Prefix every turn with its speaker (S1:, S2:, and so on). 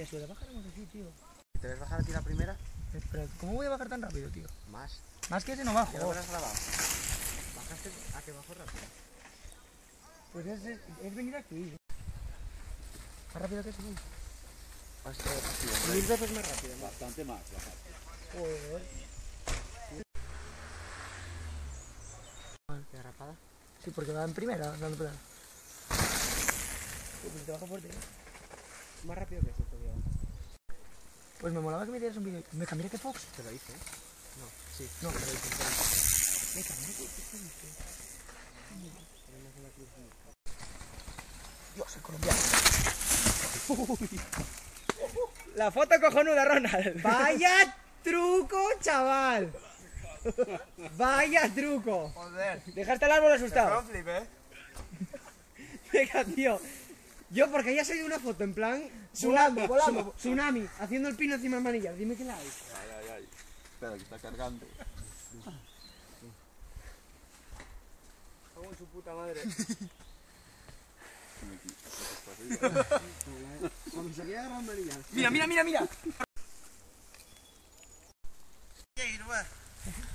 S1: que suele bajaremos aquí, tío.
S2: ¿Te ves bajar a ti la primera?
S1: Espera, ¿cómo voy a bajar tan rápido, tío?
S2: Más.
S1: Más que ese no bajo.
S2: ¿Ya lo habrás grabado? ¿Bajaste a que bajo rápido?
S1: Pues es venir aquí. Más rápido que subir.
S2: Hostia, 1000 veces más rápido.
S3: Bastante más, bastante.
S1: Joder.
S2: ¿Qué rapada?
S1: Sí, porque va en primera, dando pedal. Pues te bajo fuerte, ¿eh?
S2: Más rápido que eso todavía.
S1: Pues me molaba que me dieras un vídeo. ¿Me cambiaré que Fox?
S2: Te lo hice, ¿eh? No, sí.
S1: No.
S2: Te lo hice.
S1: Me cambiaré que Fox. Dios, el colombiano. La foto cojonuda, Ronald.
S4: ¡Vaya truco, chaval! ¡Vaya truco!
S1: Joder.
S4: Dejaste el árbol asustado.
S1: Un flip, ¿eh?
S4: Venga, tío. Yo porque haya salido una foto en plan...
S1: Volando.
S4: Tsunami, haciendo el pino encima del manillar. Dime que la hay.
S3: Ay. Espera, que está cargando.
S1: Cago en su puta madre.
S2: Cuando se queda agarrado el manillar.
S1: Mira.